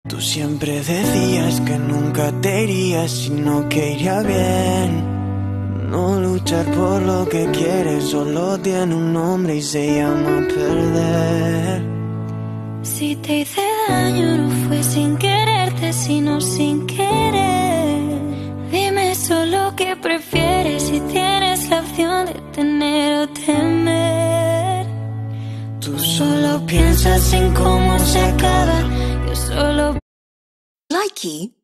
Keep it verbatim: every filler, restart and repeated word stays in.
Tú siempre decías que nunca te irías, sino que iría bien. No luchar por lo que quieres solo tiene un nombre y se llama perder. Si te hice daño no fue sin quererte, sino sin querer. Dime solo qué prefieres, si tienes la opción de tener o temer. Tú solo piensas en cómo se acaba, yo solo... Likey